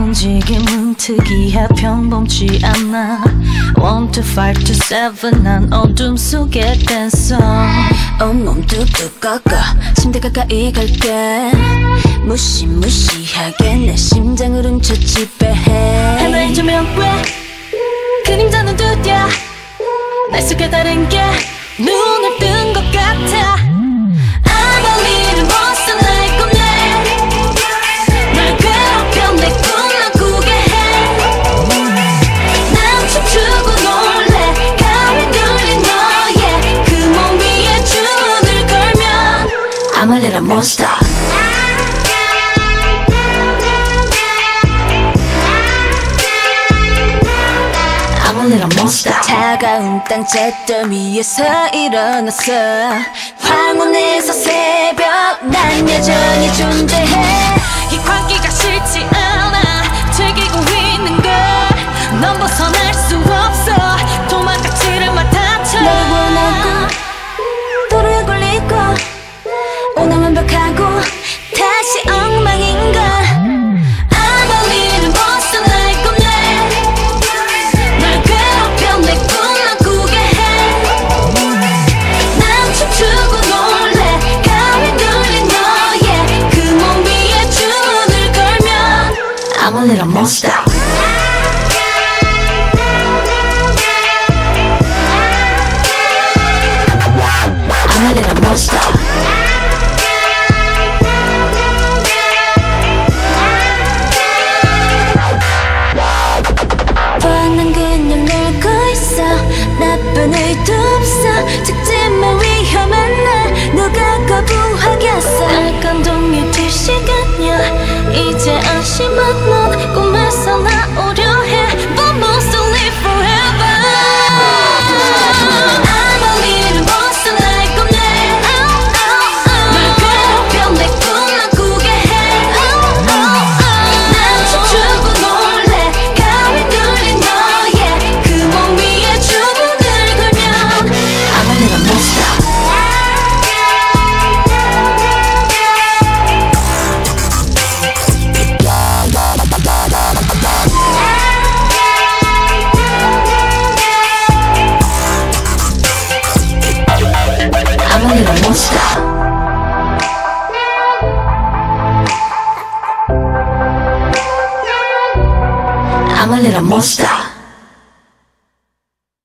움직임은 특이해 평범치 않아 1, 2, 5, 2, 7 난 어둠 속의 댄서 온몸 뚝뚝 꺾어 침대 가까이 갈게 무시무시하게 내 심장을 훔쳐 지배해 하나의 조명 왜 그림자는 두드려 날 속에 다른 게 눈을 뜬 것 같아 I'm a little monster like 꿈내 널 괴롭혀 내 꿈만 꾸게 해 난 춤추고 놀래 가위 눌린 너의 그 몸 위에 주문을 걸면 I'm a little monster I'm a little monster 차가운 땅platform 위에서 일어났어 황혼에서 새벽 난 여전히 존재해 이 광기가 싫지 않아 즐기고 있는 걸 넌 벗어날 수 없어 도망가지를 마 다쳐 널 원하고 도로에 걸리고 오늘 완벽하고 다시 엉망인걸 I'm a little monster like 꿈내 널 괴롭혀 내 꿈만 꾸게 해 난 춤추고 놀래 가위 눌린 너의 그 몸 위에 주문을 걸면 I'm a little monster I'm a little monster 뻔한 그냥 놀고 있어 나쁜 의도 없어 직진만 위험한 날 누가 거부하겠어 약간 동요될 시간이야 이제 안심한 넌 꿈에서 나오려 해 But must live forever I'm a little monster like 꿈내 널 괴롭혀 내 꿈만 꾸게 해 난 춤추고 놀래 가위 눌린 너의 그 몸 위에 주문을 걸면 I'm a little monster I'm a little monster I'm a little monster